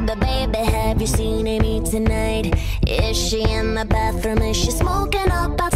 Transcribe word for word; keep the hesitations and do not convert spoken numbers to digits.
baby, baby, have you seen Amy tonight? Is she in the bathroom? Is she smoking up